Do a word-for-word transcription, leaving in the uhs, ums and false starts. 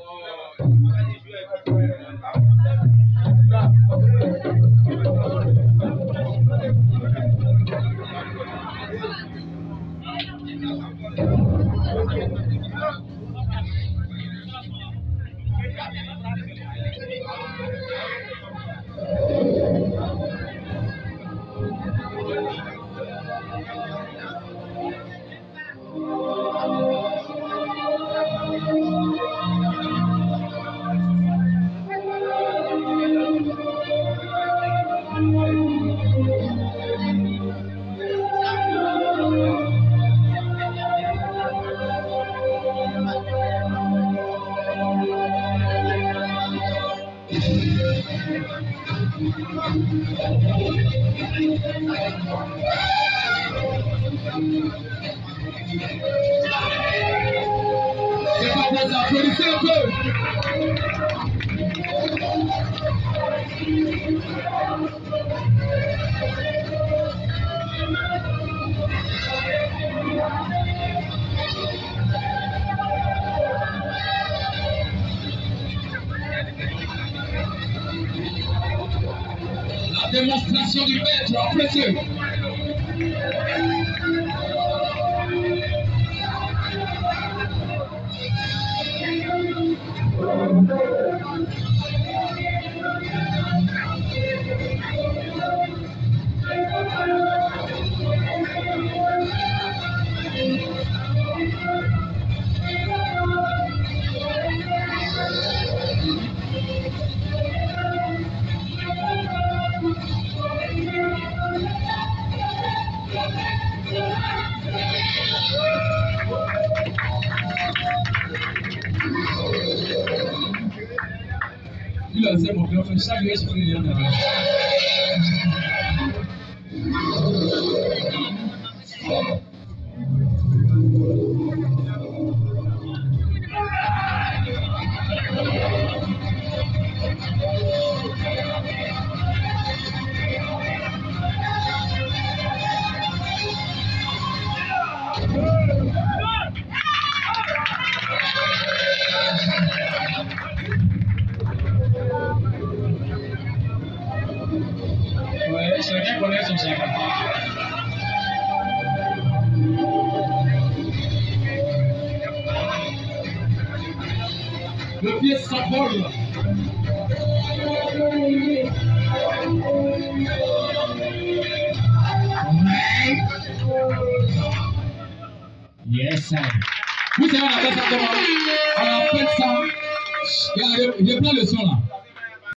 La démonstration du maître, appréciez. Il a dit, mon père, chaque esprit est là. Ouais, chacun connaît son chacun. Le pied s'envole. Yes, sir. Vous savez, on appelle ça comment? On appelle ça. Il y a le plan le son là.